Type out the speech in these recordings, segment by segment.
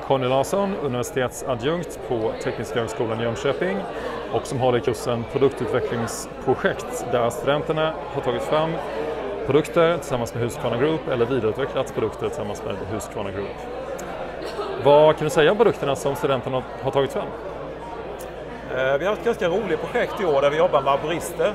Conny Larsson, universitetsadjunkt på Tekniska högskolan i Jönköping och som håller kursen produktutvecklingsprojekt där studenterna har tagit fram produkter tillsammans med Husqvarna Group eller vidareutvecklat produkter tillsammans med Husqvarna Group. Vad kan du säga om produkterna som studenterna har tagit fram? Vi har ett ganska roligt projekt i år där vi jobbar med arborister.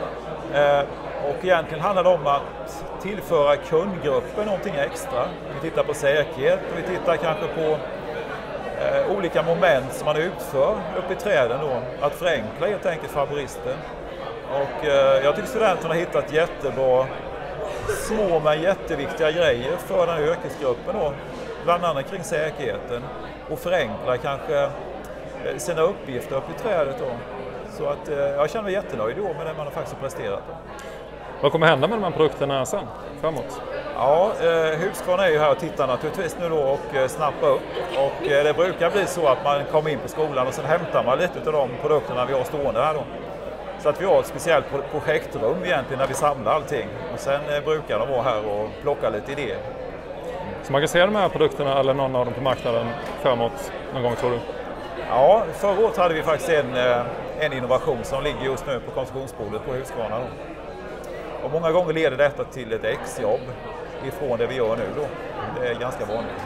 Och egentligen handlar det om att tillföra kundgruppen någonting extra. Vi tittar på säkerhet och vi tittar kanske på olika moment som man utför uppe i träden då. Att förenkla helt enkelt för arboristen. Och jag tycker studenterna har hittat jättebra små men jätteviktiga grejer för den här yrkesgruppen då. Bland annat kring säkerheten och förenkla kanske sina uppgifter uppe i trädet då. Så att jag känner mig jättenöjd då med det man har faktiskt presterat då. Vad kommer hända med de här produkterna sen, framåt? Ja, Husqvarna är ju här och tittar naturligtvis nu då och snappar upp. Och det brukar bli så att man kommer in på skolan och sen hämtar man lite av de produkterna vi har stående här då. Så att vi har ett speciellt projektrum egentligen när vi samlar allting. Och sen brukar de vara här och plocka lite idéer. Så man kan se de här produkterna eller någon av dem på marknaden framåt någon gång, tror du? Ja, förra året hade vi faktiskt en innovation som ligger just nu på konstruktionsbordet på Husqvarna då. Och många gånger leder detta till ett exjobb ifrån det vi gör nu då. Det är ganska vanligt.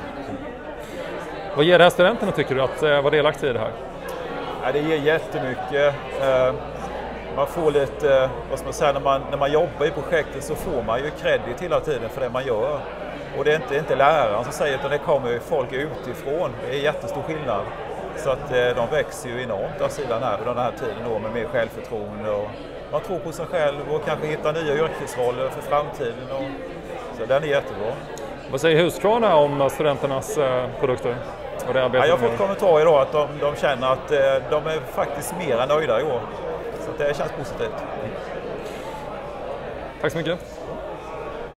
Vad ger det här studenterna, tycker du, att vara delaktig i det här? Ja, det ger jättemycket. Man får lite, vad ska man säga, när man jobbar i projektet så får man ju credit hela tiden för det man gör. Och det är inte läraren som säger, utan det kommer folk utifrån. Det är jättestor skillnad. Så att de växer ju enormt av sidan här under den här tiden då, med mer självförtroende. Och man tror på sig själv och kanske hittar nya yrkesroller för framtiden. Så den är jättebra. Vad säger Husqvarna om studenternas produkter? Och det jag har fått kommentarer idag att de känner att de är faktiskt mer nöjda i år. Så det känns positivt. Tack så mycket.